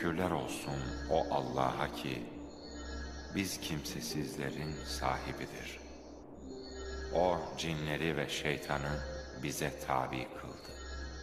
Şükürler olsun o Allah'a ki biz kimsesizlerin sahibidir. O cinleri ve şeytanı bize tabi kıldı.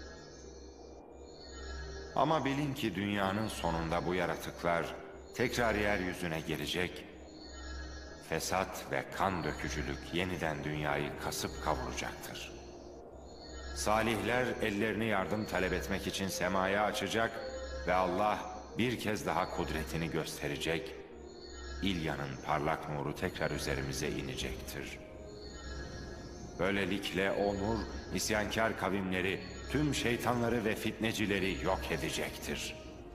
Ama bilin ki dünyanın sonunda bu yaratıklar tekrar yeryüzüne gelecek, fesat ve kan dökücülük yeniden dünyayı kasıp kavuracaktır. Salihler ellerini yardım talep etmek için semaya açacak ve Allah bir kez daha kudretini gösterecek, İlya'nın parlak nuru tekrar üzerimize inecektir. Böylelikle o nur, isyankar kavimleri, tüm şeytanları ve fitnecileri yok edecektir.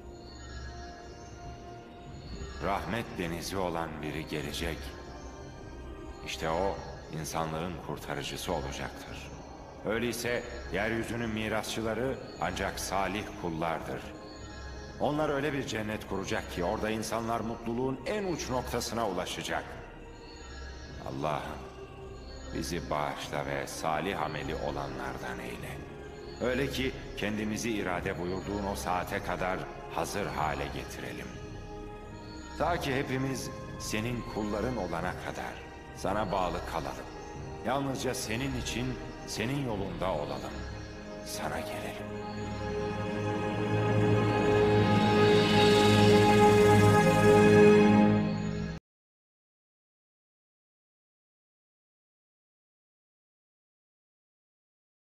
Rahmet denizi olan biri gelecek. İşte o, insanlığın kurtarıcısı olacaktır. Öyleyse yeryüzünün mirasçıları ancak salih kullardır. Onlar öyle bir cennet kuracak ki orada insanlar mutluluğun en uç noktasına ulaşacak. Allah'ım bizi bağışla ve salih ameli olanlardan eyle. Öyle ki kendimizi irade buyurduğun o saate kadar hazır hale getirelim. Ta ki hepimiz senin kulların olana kadar sana bağlı kalalım. Yalnızca senin için, senin yolunda olalım. Sana gelelim.